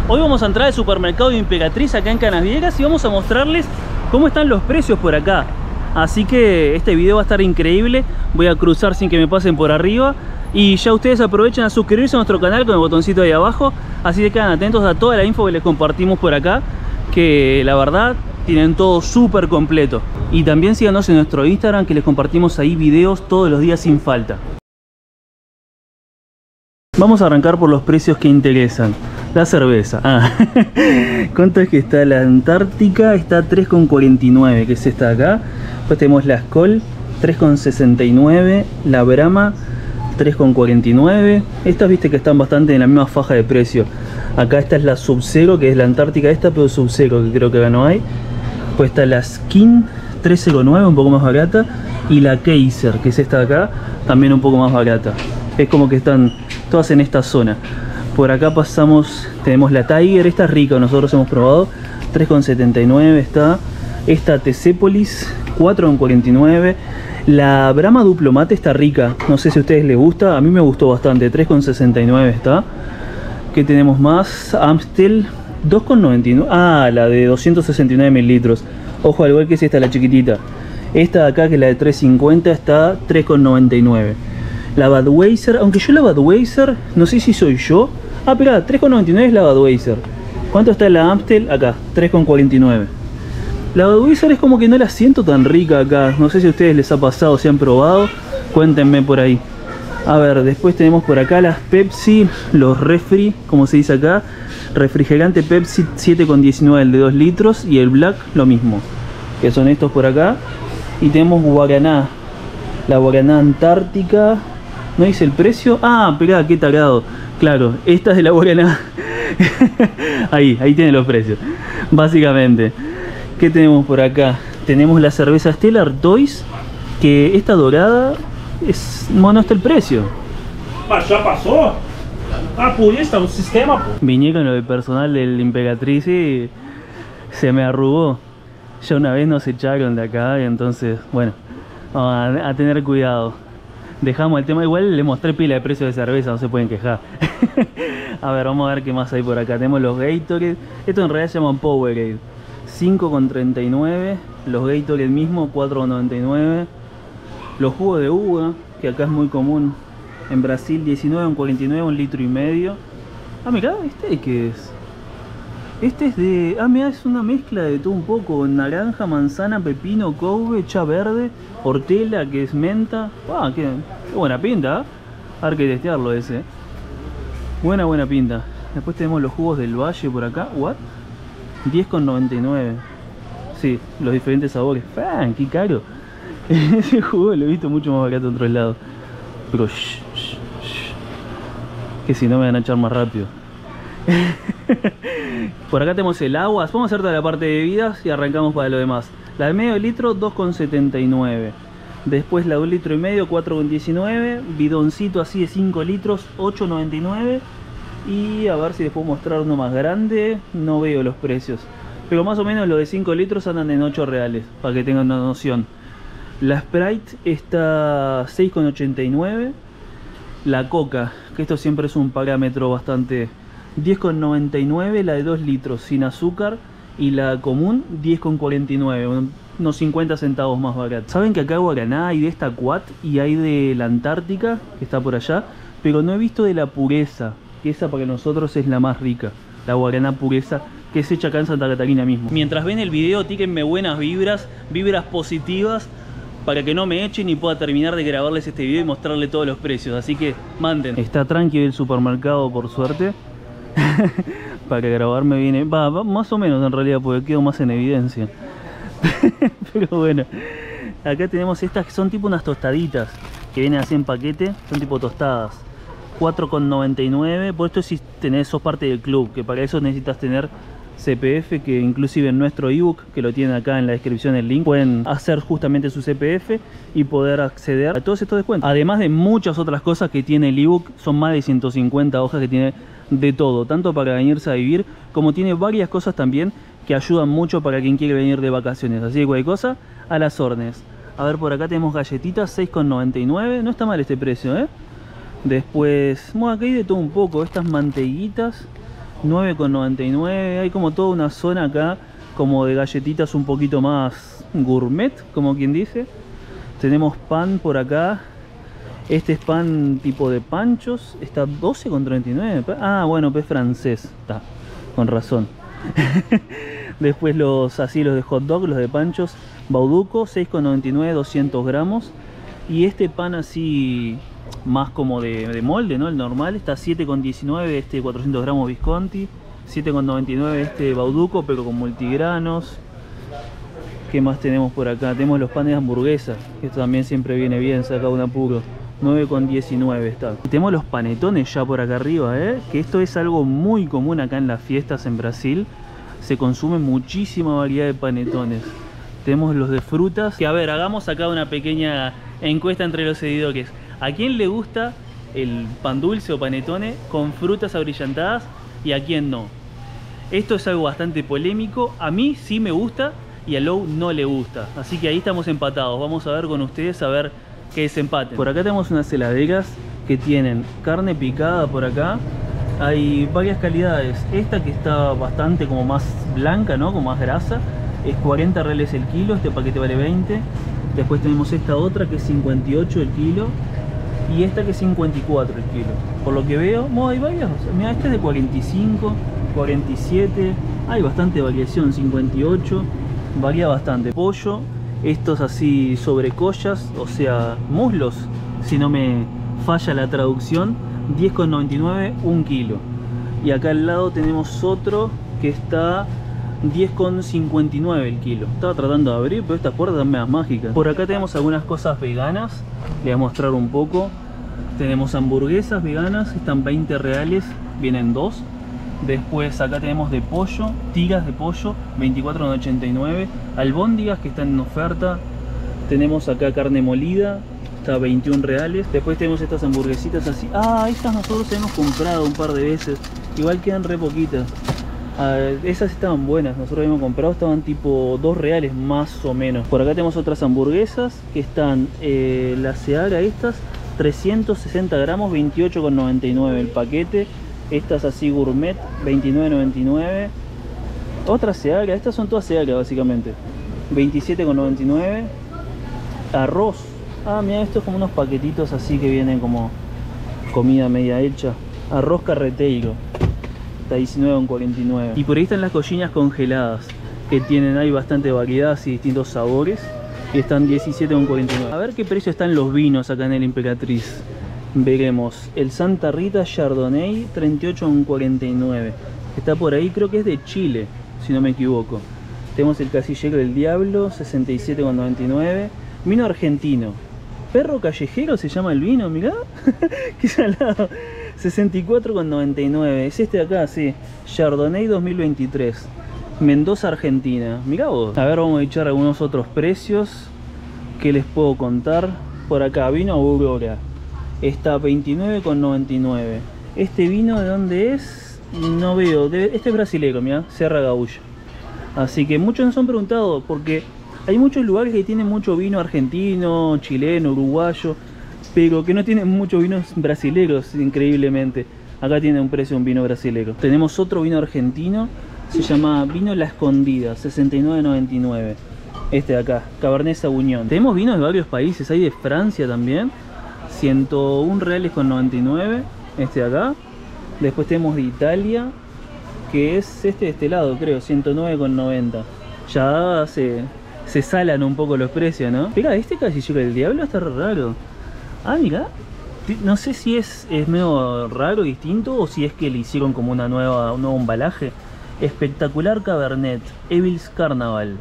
Hoy vamos a entrar al supermercado de Imperatriz acá en Canasviegas y vamos a mostrarles cómo están los precios por acá. Así que este video va a estar increíble. Voy a cruzar sin que me pasen por arriba. Y ya ustedes aprovechen a suscribirse a nuestro canal con el botoncito ahí abajo. Así que quedan atentos a toda la info que les compartimos por acá, que la verdad tienen todo súper completo. Y también síganos en nuestro Instagram, que les compartimos ahí videos todos los días sin falta. Vamos a arrancar por los precios que interesan. La cerveza. ¿Cuánto es que está la Antártica? Está 3,49, que es esta de acá. Después tenemos la Skol, 3,69. La Brahma, 3,49. Estas viste que están bastante en la misma faja de precio. Acá esta es la Sub-Zero, que es la Antártica esta, pero Sub-Zero, que creo que acá no hay. Después está la Skin, 3,09, un poco más barata. Y la Kaiser, que es esta de acá, también un poco más barata. Es como que están todas en esta zona. Por acá pasamos, tenemos la Tiger, esta es rica, nosotros hemos probado, 3,79 está. Esta Tesepolis, 4,49. La Brahma Duplo Mate está rica, no sé si a ustedes les gusta, a mí me gustó bastante, 3,69 está. ¿Qué tenemos más? Amstel, 2,99. Ah, la de 269 mililitros. Ojo, al igual que es esta, la chiquitita. Esta de acá, que es la de 3,50, está 3,99. La Budweiser, aunque yo la Budweiser, no sé si soy yo. Ah, espera, 3,99 es la Budweiser. ¿Cuánto está la Amstel? Acá, 3,49. La Budweiser es como que no la siento tan rica acá. No sé si a ustedes les ha pasado, si han probado. Cuéntenme por ahí. A ver, después tenemos por acá las Pepsi, los refri, como se dice acá. Refrigerante Pepsi 7,19 el de 2 litros. Y el Black lo mismo, que son estos por acá. Y tenemos Guaraná. La Guaraná Antártica. ¿No dice el precio? Ah, esperá, qué tarado. Claro, esta es de la Guaraná. ahí tienen los precios, básicamente. ¿Qué tenemos por acá? Tenemos la cerveza Stella Artois, que esta dorada es... Bueno, está el precio. ¿Ya pasó? Ah, pues está un sistema. Vine con lo del personal del Imperatriz y se me arrugó. Ya una vez nos echaron de acá y entonces, bueno, vamos a tener cuidado. Dejamos el tema, igual le mostré pila de precio de cerveza, no se pueden quejar. A ver, vamos a ver qué más hay por acá. Tenemos los Gatorade, esto en realidad se llaman Powerade, 5,39. Los Gatorade mismo, 4,99. Los jugos de uva, que acá es muy común. En Brasil, 19,49, 1,5 litros. Ah, mirá, ¿este de qué es? Este es de... Ah, mirá, es una mezcla de todo un poco. Naranja, manzana, pepino, couve, cha verde, hortela, que es menta. Ah, qué buena pinta, ¿eh? A ver que testearlo ese. Buena pinta. Después tenemos los jugos del Valle por acá. ¿What? 10,99. Sí, los diferentes sabores. ¡Fan! ¡Qué caro! Ese jugo lo he visto mucho más barato en otros lados. Pero que si no me van a echar más rápido. Por acá tenemos el agua. Vamos a hacer toda la parte de bebidas y arrancamos para lo demás. La de medio litro, 2,79. Después la de 1,5 litros, 4,19. Bidoncito así de 5 litros, 8,99. Y a ver si les puedo mostrar uno más grande. No veo los precios, pero más o menos los de 5 litros andan en 8 reales, para que tengan una noción. La Sprite está 6,89. La Coca, que esto siempre es un parámetro bastante... 10,99 la de 2 litros sin azúcar. Y la común 10,49, unos 50 centavos más barato. Saben que acá Guaraná hay de esta Quat y hay de la Antártica, que está por allá, pero no he visto de la Pureza, que esa para nosotros es la más rica. La Guaraná Pureza, que es hecha acá en Santa Catarina mismo. Mientras ven el video, tíquenme buenas vibras, vibras positivas, para que no me echen y pueda terminar de grabarles este video y mostrarles todos los precios. Así que manden. Está tranquilo el supermercado, por suerte. Para grabarme viene, va, más o menos en realidad, porque quedo más en evidencia. Pero bueno, acá tenemos estas que son tipo unas tostaditas, que vienen así en paquete, son tipo tostadas. 4,99. Por esto si sos parte del club, que para eso necesitas tener CPF, que inclusive en nuestro ebook, que lo tienen acá en la descripción el link, pueden hacer justamente su CPF y poder acceder a todos estos descuentos. Además de muchas otras cosas que tiene el ebook, son más de 150 hojas que tiene de todo, tanto para venirse a vivir, como tiene varias cosas también que ayudan mucho para quien quiere venir de vacaciones. Así que cualquier cosa, a las órdenes. A ver, por acá tenemos galletitas, 6,99. No está mal este precio, ¿eh? Después, bueno, acá hay de todo un poco. Estas manteiguitas 9,99. Hay como toda una zona acá como de galletitas un poquito más gourmet, como quien dice. Tenemos pan por acá. Este es pan tipo de panchos. Está 12,39. Ah, bueno, es francés. Está, con razón. Después los de hot dog, los de panchos. Bauduco, 6,99, 200 gramos. Y este pan así más como de molde, ¿no? El normal está 7,19, este 400 gramos Visconti. 7,99 este Bauduco, pero con multigranos. ¿Qué más tenemos por acá? Tenemos los panes de hamburguesa, que esto también siempre viene bien, saca un apuro. 9,19 está. Y tenemos los panetones ya por acá arriba, que esto es algo muy común acá en las fiestas en Brasil. Se consume muchísima variedad de panetones. Tenemos los de frutas, que a ver, hagamos acá una pequeña encuesta entre los seguidores. ¿A quién le gusta el pan dulce o panetone con frutas abrillantadas y a quién no? Esto es algo bastante polémico. A mí sí me gusta y a Lou no le gusta. Así que ahí estamos empatados. Vamos a ver con ustedes a ver qué desempaten. Por acá tenemos unas heladeras que tienen carne picada por acá. Hay varias calidades. Esta que está bastante como más blanca, ¿no? Como más grasa. Es 40 reales el kilo. Este paquete vale 20. Después tenemos esta otra que es 58 el kilo. Y esta que es 54 el kilo. Por lo que veo, hay varias. Mira, este es de 45, 47. Hay bastante variación. 58. Varía bastante. Pollo. Estos así sobrecollas, o sea, muslos, si no me falla la traducción. 10,99 un kilo. Y acá al lado tenemos otro que está 10,59 el kilo. Estaba tratando de abrir, pero estas puertas son medias mágicas. Por acá tenemos algunas cosas veganas. Les voy a mostrar un poco. Tenemos hamburguesas veganas, están 20 reales, vienen dos. Después acá tenemos de pollo, tiras de pollo, 24,89. Albóndigas que están en oferta. Tenemos acá carne molida, está 21 reales. Después tenemos estas hamburguesitas así. Ah, estas nosotros hemos comprado un par de veces. Igual quedan re poquitas. Esas estaban buenas, nosotros habíamos comprado, estaban tipo 2 reales más o menos. Por acá tenemos otras hamburguesas que están, la Seara estas, 360 gramos, 28,99 el paquete. Estas así gourmet, 29,99. Otra Seara, estas son todas Seara básicamente, 27,99. Arroz, mira, esto es como unos paquetitos así que vienen como comida media hecha. Arroz carreteiro, está 19,49. Y por ahí están las cochinas congeladas, que tienen ahí bastante variedad y distintos sabores, y están 17,49. A ver qué precio están los vinos acá en el Emperatriz. Veremos, el Santa Rita Chardonnay, 38,49. Está por ahí, creo que es de Chile, si no me equivoco. Tenemos el Casillero del Diablo, 67,99. Vino argentino. Perro callejero se llama el vino, mirá. Qué salado. 64,99. Es este de acá, sí. Chardonnay 2023. Mendoza, Argentina. Mirá vos. A ver, vamos a echar algunos otros precios. ¿Qué les puedo contar? Por acá, vino Aurora. Está 29,99. Este vino, ¿de dónde es? No veo. Este es brasilero, mirá. Serra Gaúcha. Así que muchos nos han preguntado, porque hay muchos lugares que tienen mucho vino argentino, chileno, uruguayo, pero que no tienen muchos vinos brasileros, increíblemente. Acá tiene un precio un vino brasilero. Tenemos otro vino argentino, se llama Vino La Escondida, 69,99. Este de acá, Cabernet Sauvignon. Tenemos vinos de varios países, hay de Francia también, 101 reales con 99, este de acá. Después tenemos de Italia, que es este de este lado, creo, 109,90. Ya se salan un poco los precios, ¿no? Mira, este Casillero del Diablo está raro. Mira, no sé si es medio raro, distinto, o si es que le hicieron como un nuevo embalaje. Espectacular Cabernet, Evil's Carnaval,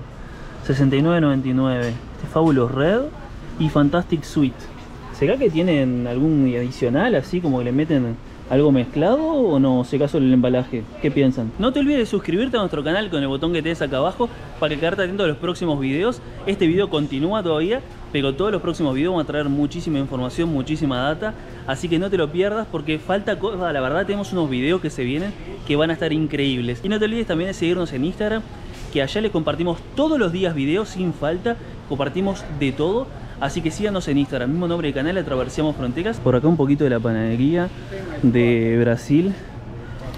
69,99. Este Fabulous Red y Fantastic Sweet. ¿Será que tienen algún adicional así, como que le meten algo mezclado, o no? ¿Se caso el embalaje? ¿Qué piensan? No te olvides de suscribirte a nuestro canal con el botón que tenés acá abajo para quedarte atento a los próximos videos. Este video continúa todavía, pero todos los próximos videos van a traer muchísima información, muchísima data, así que no te lo pierdas porque falta cosa. La verdad, tenemos unos videos que se vienen que van a estar increíbles. Y no te olvides también de seguirnos en Instagram, que allá les compartimos todos los días videos sin falta, compartimos de todo. Así que síganos en Instagram, mismo nombre del canal, Atravesamos Fronteras. Por acá un poquito de la panadería de Brasil.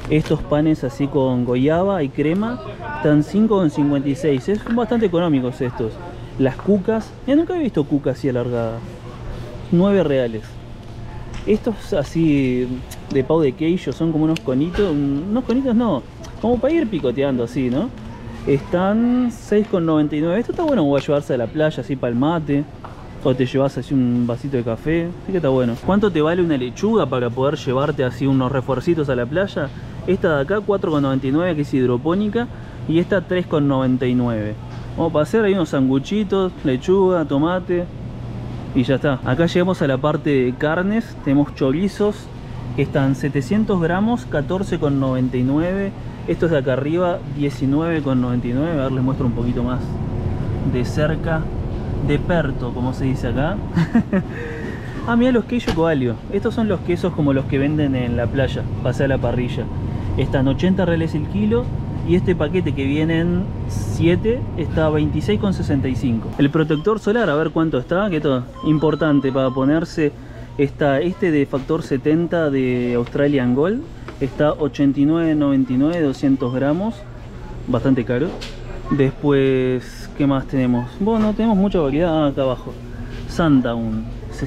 Estos panes así con goiaba y crema están 5,56. Es bastante económicos estos. Las cucas, nunca he visto cucas así alargadas. 9 reales. Estos así de pau de queijo son como unos conitos. Unos conitos no, como para ir picoteando así, ¿no? Están 6,99. Esto está bueno como para llevarse a la playa así para el mate. O te llevas así un vasito de café. Así que está bueno. ¿Cuánto te vale una lechuga para poder llevarte así unos refuercitos a la playa? Esta de acá 4,99, que es hidropónica. Y esta 3,99. Vamos a hacer ahí unos sanguchitos, lechuga, tomate. Y ya está. Acá llegamos a la parte de carnes. Tenemos chorizos que están 700 gramos, 14,99. Estos de acá arriba 19,99. A ver, les muestro un poquito más de cerca. De perto, como se dice acá. Ah, mira los queijo coalho. Estos son los quesos como los que venden en la playa, pasé a la parrilla. Están 80 reales el kilo. Y este paquete que vienen 7 está a 26,65. El protector solar, a ver cuánto está. Que todo importante para ponerse. Está este de factor 70 de Australian Gold. Está 89,99, 200 gramos. Bastante caro. Después, ¿qué más tenemos? Bueno, tenemos mucha variedad. Acá abajo Sundown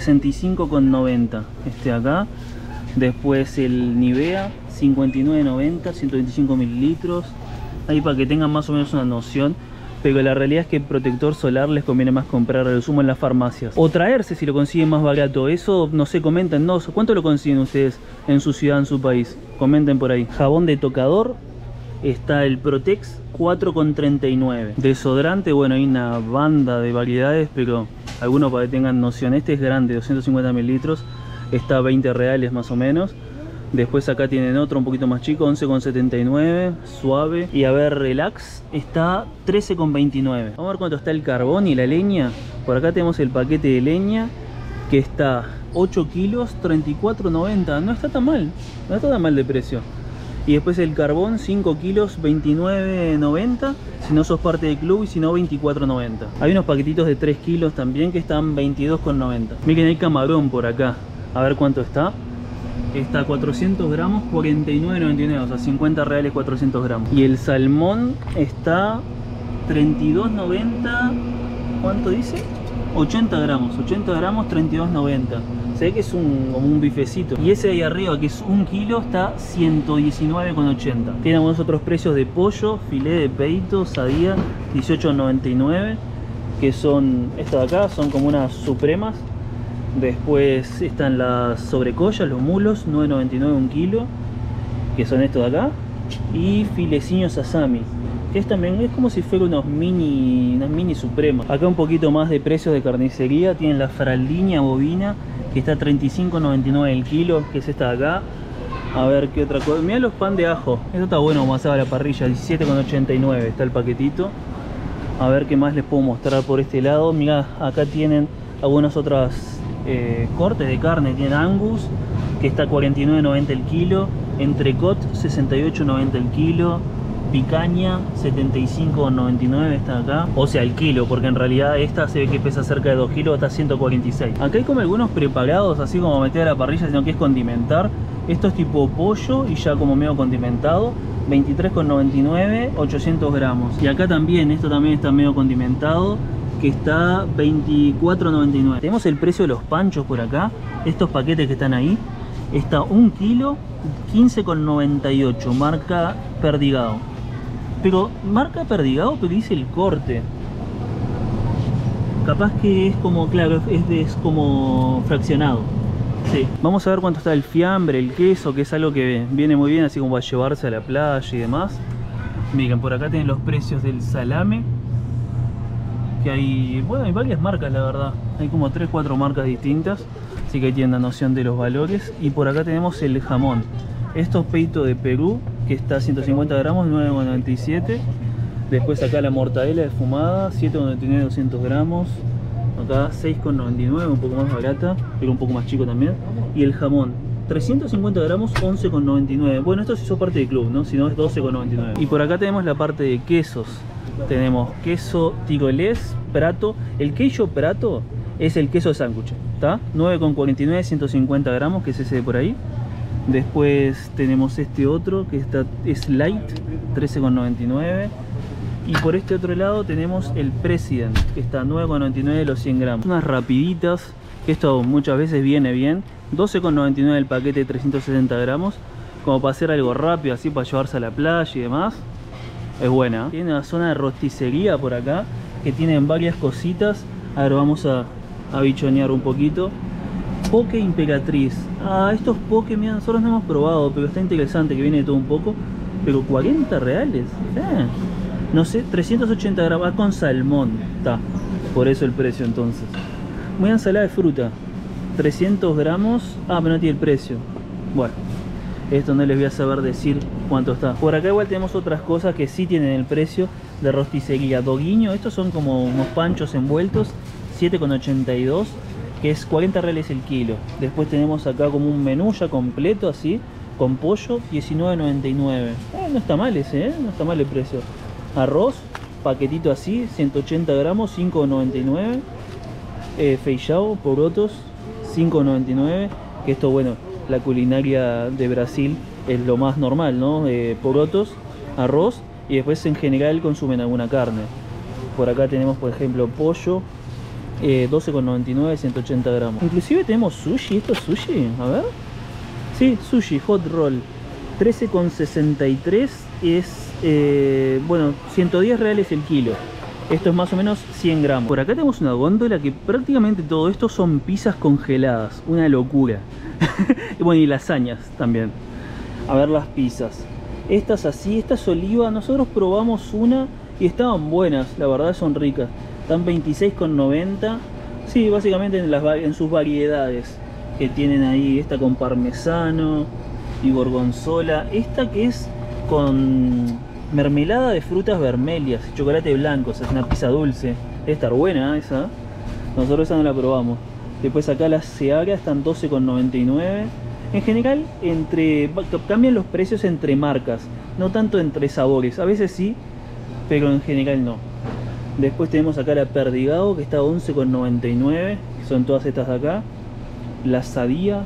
65,90 este acá. Después el Nivea 59,90, 125 mililitros. Ahí para que tengan más o menos una noción. Pero la realidad es que el protector solar les conviene más comprar a lo sumo en las farmacias. O traerse si lo consiguen más barato. Eso, no sé, comenten. No, ¿cuánto lo consiguen ustedes en su ciudad, en su país? Comenten por ahí. Jabón de tocador. Está el Protex 4,39. Desodorante, bueno, hay una banda de variedades, pero algunos para que tengan noción. Este es grande, 250 mililitros. Está a 20 reales más o menos. Después acá tienen otro un poquito más chico, 11,79, suave. Y a ver, relax, está 13,29. Vamos a ver cuánto está el carbón y la leña. Por acá tenemos el paquete de leña, que está 8 kilos, 34,90. No está tan mal, no está tan mal de precio. Y después el carbón, 5 kilos, 29,90. Si no sos parte del club, y si no, 24,90. Hay unos paquetitos de 3 kilos también que están 22,90. Miren, hay camarón por acá. A ver cuánto está. Está 400 gramos, 49,99, o sea 50 reales 400 gramos. Y el salmón está 32,90. ¿Cuánto dice? 80 gramos, 32,90. Se ve que es como un bifecito. Y ese de ahí arriba, que es 1 kilo, está 119,80. Tiene algunos otros precios de pollo, filé de peito, sadía, 18,99. Que son, estas de acá, son como unas supremas. Después están las sobrecollas, los mulos, 9,99 1 kilo, que son estos de acá. Y fileciños sasami, que es también, es como si fuera unas mini supremas. Acá un poquito más de precios de carnicería. Tienen la fraldinha bovina, que está 35,99 el kilo, que es esta de acá. A ver qué otra cosa. Mirá los pan de ajo. Esto está bueno como asado a la parrilla, 17,89 está el paquetito. A ver qué más les puedo mostrar por este lado. Mirá, acá tienen algunas otras cortes de carne. Tienen Angus, que está 49,90 el kilo. Entrecot, 68,90 el kilo. Picaña, 75,99 está acá. O sea, el kilo, porque en realidad esta se ve que pesa cerca de 2 kilos, está 146. Acá hay como algunos preparados, así como meter a la parrilla, sino que es condimentar. Esto es tipo pollo y ya como medio condimentado. 23,99, 800 gramos. Y acá también, esto también está medio condimentado, que está 24,99. Tenemos el precio de los panchos por acá. Estos paquetes que están ahí. Está 1 kilo, 15,98, marca Perdigao. Pero marca Perdigao, pero dice el corte. Capaz que es como, claro, es como fraccionado. Sí. Vamos a ver cuánto está el fiambre, el queso, que es algo que viene muy bien, así como para llevarse a la playa y demás. Miren, por acá tienen los precios del salame. Que hay, bueno, hay varias marcas, la verdad. Hay como 3-4 marcas distintas. Así que ahí tienen la noción de los valores. Y por acá tenemos el jamón. Esto es peito de Perú, que está a 150 gramos, 9,97. Después acá la mortadela desfumada, 7,99, 200 gramos. Acá 6,99, un poco más barata, pero un poco más chico también. Y el jamón, 350 gramos, 11,99. Bueno, esto sí hizo parte del club, ¿no? Si no es 12,99. Y por acá tenemos la parte de quesos. Tenemos queso tirolés, prato. El queijo prato es el queso de sándwich, ¿está? 9,49, 150 gramos, que es ese de por ahí. Después tenemos este otro que es Light, 13,99. Y por este otro lado tenemos el President, que está 9,99 los 100 gramos. Unas rapiditas, que esto muchas veces viene bien. 12,99 el paquete de 370 gramos. Como para hacer algo rápido, así para llevarse a la playa y demás. Es buena. Tiene una zona de rosticería por acá, que tienen varias cositas. A ver, vamos a bichonear un poquito. Poke Imperatriz. Ah, estos Poke, mira, nosotros no hemos probado, pero está interesante, que viene de todo un poco. Pero 40 reales. No sé, 380 gramos con salmón. Está, por eso el precio entonces. Muy ensalada de fruta. 300 gramos. Ah, pero no tiene el precio. Bueno, esto no les voy a saber decir cuánto está. Por acá igual tenemos otras cosas que sí tienen el precio de rosticería. Doguinho, estos son como unos panchos envueltos. 7,82, que es 40 reales el kilo. Después tenemos acá como un menú ya completo así, con pollo, 19,99. No está mal ese, no está mal el precio. Arroz, paquetito así, 180 gramos, 5,99. Feijão, porotos, 5,99. Que esto, bueno, la culinaria de Brasil es lo más normal, ¿no? Porotos, arroz, y después en general consumen alguna carne. Por acá tenemos, por ejemplo, pollo, 12,99, 180 gramos. Inclusive tenemos sushi. ¿Esto es sushi? A ver. Sí, sushi, hot roll, 13,63 es, bueno, 110 reales el kilo. Esto es más o menos 100 gramos. Por acá tenemos una góndola que prácticamente todo esto son pizzas congeladas. Una locura. Y bueno, y lasañas también. A ver las pizzas. Estas así, estas oliva. Nosotros probamos una y estaban buenas. La verdad son ricas. Están 26,90. Sí, básicamente en sus variedades que tienen ahí. Esta con parmesano y gorgonzola. Esta que es con mermelada de frutas vermelhas y chocolate blanco. O sea, es una pizza dulce. Debe estar buena esa. Nosotros esa no la probamos. Después acá las Seara están 12,99. En general cambian los precios entre marcas, no tanto entre sabores. A veces sí, pero en general no. Después tenemos acá la Perdigao, que está 11,99, que son todas estas de acá. La Sadia,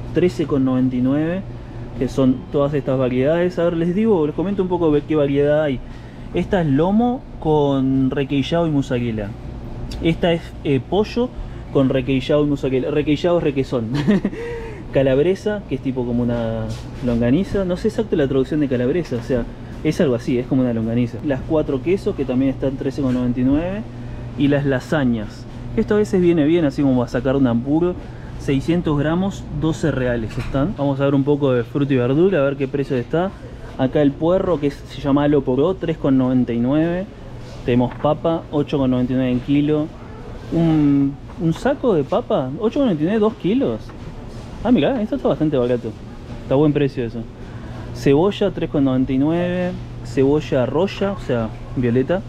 13,99, que son todas estas variedades. A ver, les comento un poco de qué variedad hay. Esta es lomo con requeijao y mozzarella. Esta es pollo con requeijao y mozzarella. Requeijao es requesón. Calabresa, que es tipo como una longaniza. No sé exacto la traducción de calabresa, o sea, es algo así, es como una longaniza. Las 4 quesos, que también están 13,99. Y las lasañas. Esto a veces viene bien, así como a sacar un apuro. 600 gramos, 12 reales están. Vamos a ver un poco de fruta y verdura, a ver qué precio está. Acá el puerro, que se llama Alo Poró, 3,99. Tenemos papa, 8,99 en kilo. Un saco de papa, 8,99, 2 kilos. Ah, mirá, esto está bastante barato. Está a buen precio eso. Cebolla, 3,99. Cebolla roya, o sea, violeta,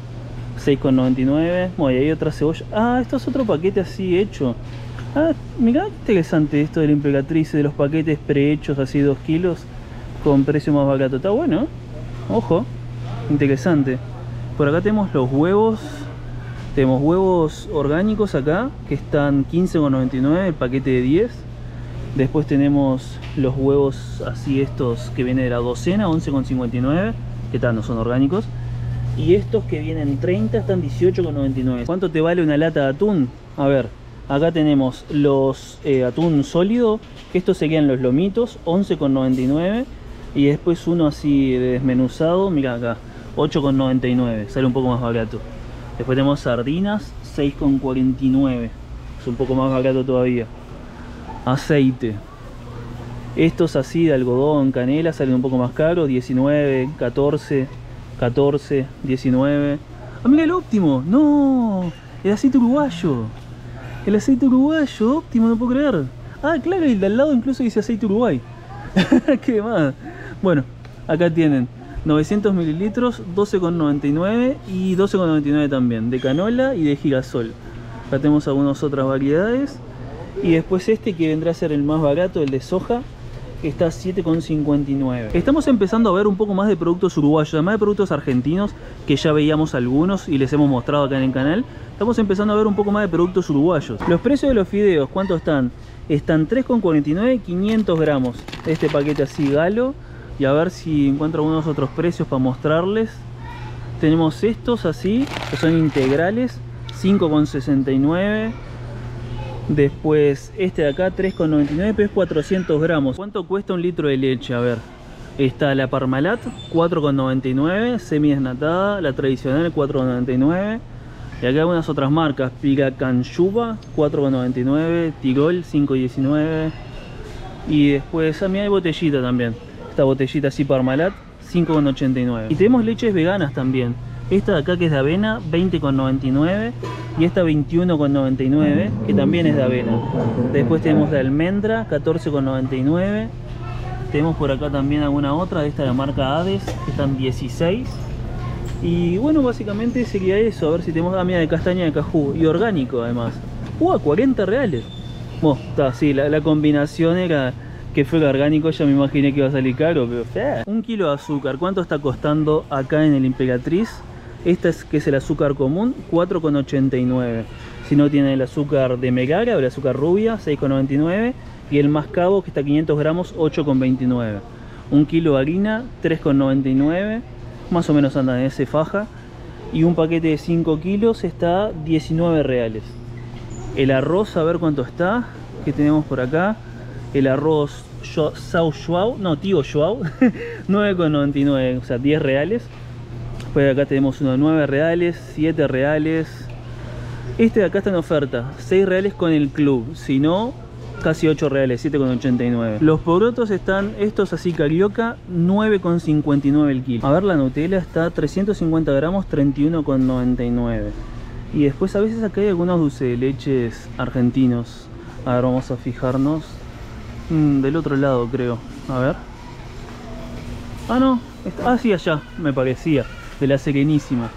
6,99. Bueno, y hay otra cebolla. Ah, esto es otro paquete así hecho. Ah, mirá qué interesante esto de la Imperatriz, de los paquetes prehechos así 2 kilos con precio más barato. Está bueno, ojo, interesante. Por acá tenemos los huevos. Tenemos huevos orgánicos acá, que están 15,99 el paquete de 10. Después tenemos los huevos así estos que vienen de la docena, 11,59, que tal, no son orgánicos. Y estos que vienen 30 están 18,99. ¿Cuánto te vale una lata de atún? A ver, acá tenemos los atún sólido, que estos serían los lomitos, 11,99. Y después uno así de desmenuzado, mira acá, 8,99, sale un poco más barato. Después tenemos sardinas, 6,49, es un poco más barato todavía. Aceite, estos así de algodón, canela, salen un poco más caro, 19, 14, 14, 19. Ah, mira el Óptimo, no, el aceite uruguayo. El aceite uruguayo, Óptimo, no puedo creer. Ah, claro, y el de al lado incluso dice aceite Uruguay. ¿Qué más? Bueno, acá tienen 900 mililitros, 12,99 y 12,99 también, de canola y de girasol. Acá tenemos algunas otras variedades. Y después este que vendrá a ser el más barato, el de soja, que está a 7,59. Estamos empezando a ver un poco más de productos uruguayos, además de productos argentinos, que ya veíamos algunos y les hemos mostrado acá en el canal. Estamos empezando a ver un poco más de productos uruguayos. Los precios de los fideos, ¿cuánto están? están 3,49, 500 gramos. Este paquete así Galo. Y a ver si encuentro algunos otros precios para mostrarles. Tenemos estos así, que son integrales, 5,69. Después este de acá, 3,99, pero es 400 gramos. ¿Cuánto cuesta un litro de leche? A ver. Está la Parmalat, 4,99, semi desnatada, la tradicional, 4,99. Y acá hay algunas otras marcas, Piracanchuba, 4,99, Tirol, 5,19. Y después a mí hay botellita también. Esta botellita así Parmalat, 5,89. Y tenemos leches veganas también. Esta de acá que es de avena, 20,99. Y esta 21,99, que también es de avena. Después tenemos de almendra, 14,99. Tenemos por acá también alguna otra, de esta de la marca Hades, que están 16. Y bueno, básicamente sería eso. A ver si tenemos mira, de castaña de cajú. Y orgánico además. A 40 reales. Bueno, está así, la combinación era que fue orgánico, ya me imaginé que iba a salir caro, pero un kilo de azúcar, ¿cuánto está costando acá en el Imperatriz? Esta es que es el azúcar común, 4,89. Si no tiene el azúcar de Megara o el azúcar rubia, 6,99. Y el mascabo, que está 500 gramos, 8,29. Un kilo de harina, 3,99. Más o menos anda en ese faja. Y un paquete de 5 kilos está 19 reales. El arroz, a ver cuánto está. ¿Qué tenemos por acá? El arroz Sao Joao, no, Tío Joao, 9,99, o sea, 10 reales. Después acá tenemos uno de 9 reales, 7 reales. Este de acá está en oferta, 6 reales con el club, si no, casi 8 reales, 7,89. Los porotos están, estos así carioca, 9,59 el kilo. A ver, la Nutella está 350 gramos, 31,99. Y después a veces acá hay algunos dulces de leches argentinos. A ver, vamos a fijarnos. Del otro lado creo, a ver. Ah no, sí, allá me parecía. De la Serenísima,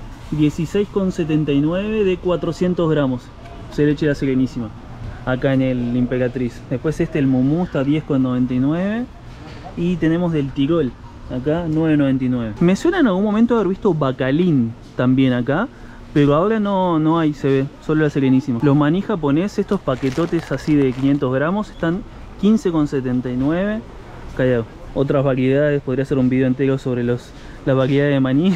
16,79 de 400 gramos. Se leche de la Serenísima, acá en el Imperatriz. Después el Mumú está 10,99. Y tenemos del Tirol, acá 9,99. Me suena en algún momento haber visto Bacalín también acá, pero ahora no hay, se ve, solo la Serenísima. Los maní japonés, estos paquetotes así de 500 gramos, están 15,79. Acá hay otras variedades, podría hacer un video entero sobre la variedad de maní.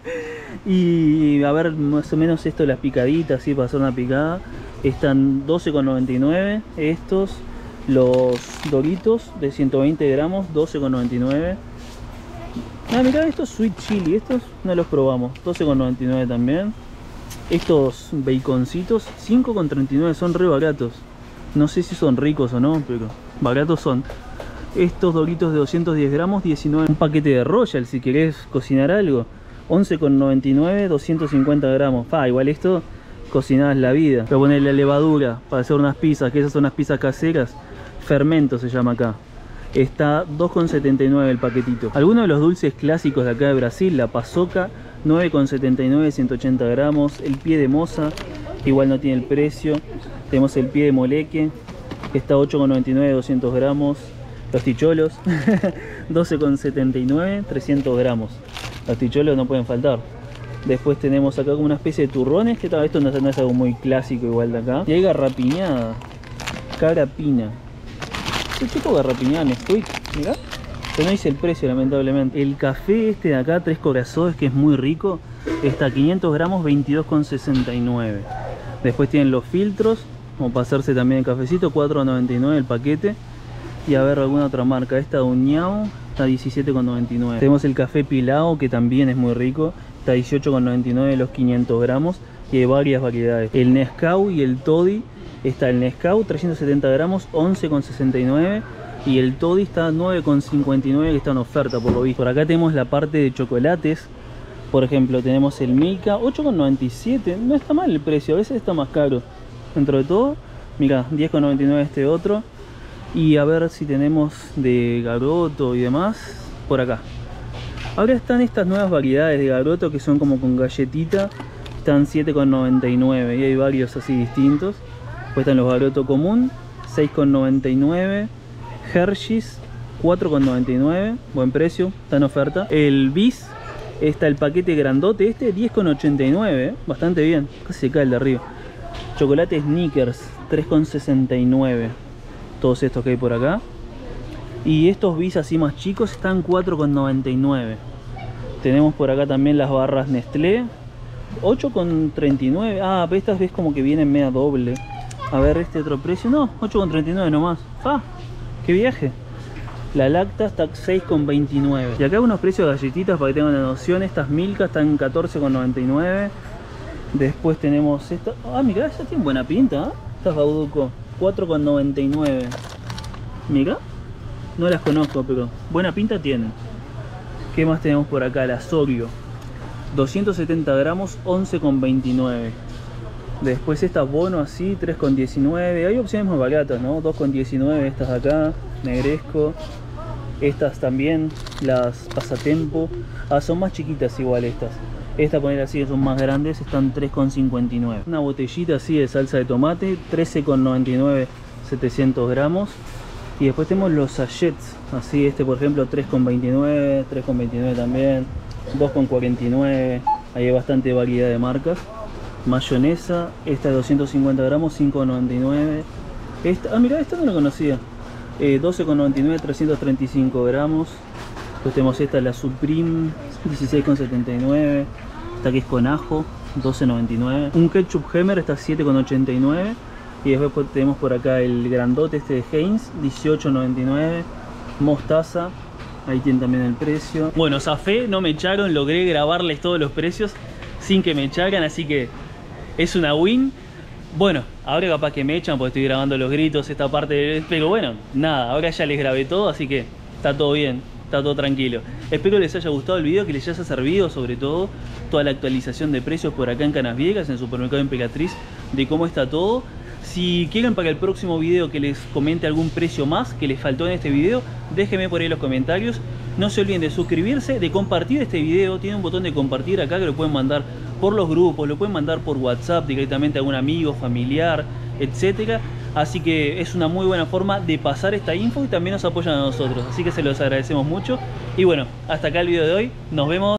Y a ver, más o menos esto, las picaditas, así para hacer una picada, están 12,99. Estos, los Doritos de 120 gramos, 12,99. Mirá, estos Sweet Chili, estos no los probamos, 12,99 también. Estos baconcitos, 5,39, son re baratos. No sé si son ricos o no, pero baratos son. Estos Doritos de 210 gramos, 19. Un paquete de Royal si querés cocinar algo, 11,99, 250 gramos. Igual esto cocinás la vida. Pero poner la levadura para hacer unas pizzas, que esas son unas pizzas caseras. Fermento se llama acá. Está 2,79 el paquetito. Algunos de los dulces clásicos de acá de Brasil, la paçoca, 9,79, 180 gramos. El pie de moza, igual no tiene el precio. Tenemos el pie de moleque, que está 8,99, 200 gramos. Los ticholos, 12,79, 300 gramos. Los ticholos no pueden faltar. Después tenemos acá como una especie de turrones, que esto no es algo muy clásico igual de acá. Y hay garrapiñada, carapina. ¿Qué tipo de garrapiñada? Nesquik, mirá. Pero no dice el precio, lamentablemente. El café este de acá, 3 corazones, que es muy rico, está 500 gramos, 22,69. Después tienen los filtros, como para hacerse también el cafecito, 4,99 el paquete. Y a ver alguna otra marca, esta de Uniao está 17,99. Tenemos el café Pilao, que también es muy rico, está 18,99 los 500 gramos. Y hay varias variedades. El Nescau y el Toddy, está el Nescau 370 gramos, 11,69. Y el Toddy está 9,59, que está en oferta por lo visto. Por acá tenemos la parte de chocolates. Por ejemplo, tenemos el Milka, 8,97. No está mal el precio, a veces está más caro. Dentro de todo, mira, 10,99 este otro. Y a ver si tenemos de garoto y demás por acá. Ahora están estas nuevas variedades de garoto que son como con galletita. Están 7,99 y hay varios así distintos. Después están los garoto común, 6,99. Hershey's, 4,99, buen precio, está en oferta. El Bis, está el paquete grandote 10,89, bastante bien, casi se cae el de arriba. Chocolate Snickers, 3,69. todos estos que hay por acá. Y estos bis así más chicos están 4,99. Tenemos por acá también las barras Nestlé, 8,39. Ah, pero estas ves como que vienen media doble. A ver este otro precio, no, 8,39 nomás. ¡Ah! ¡Qué viaje! La Lacta está 6,29. Y acá hay unos precios de galletitas para que tengan una noción. Estas Milka están 14,99. Después tenemos esta. Ah, mira, esta tiene buena pinta, ¿eh? Estas Bauduco, 4,99. Mira, no las conozco, pero buena pinta tienen. ¿Qué más tenemos por acá? La Oreo, 270 gramos, 11,29. Después estas Bono así, 3,19. Hay opciones más baratas, ¿no? 2,19 estas de acá, Negresco. Estas también, las Pasatempo. Ah, son más chiquitas igual estas. Esta, poner así, son más grandes, están 3,59. Una botellita así de salsa de tomate, 13,99, 700 gramos. Y después tenemos los sachets, así, este por ejemplo 3,29, 3,29 también, 2,49. Ahí hay bastante variedad de marcas. Mayonesa, esta de 250 gramos, 5,99. Esta, ah mira, esta no la conocía. 12,99, 335 gramos. Después tenemos esta, la Supreme, 16,79. Esta que es con ajo, 12,99. Un ketchup Hemmer, está 7,89. Y después tenemos por acá el grandote este de Heinz, 18,99. Mostaza, ahí tienen también el precio. Bueno, zafé, no me echaron, logré grabarles todos los precios sin que me echaran, así que es una win. Bueno, ahora capaz que me echan porque estoy grabando los gritos, esta parte, pero bueno, nada, ahora ya les grabé todo, así que está todo bien, está todo tranquilo. Espero les haya gustado el video, que les haya servido sobre todo toda la actualización de precios por acá en Canasviegas, en el supermercado Emperatriz, de cómo está todo. Si quieren para el próximo video que les comente algún precio más que les faltó en este video, déjenme por ahí en los comentarios. No se olviden de suscribirse, de compartir este video. Tiene un botón de compartir acá que lo pueden mandar por los grupos, lo pueden mandar por WhatsApp directamente a algún amigo, familiar, etcétera. Así que es una muy buena forma de pasar esta info y también nos apoyan a nosotros. Así que se los agradecemos mucho. Y bueno, hasta acá el video de hoy. Nos vemos.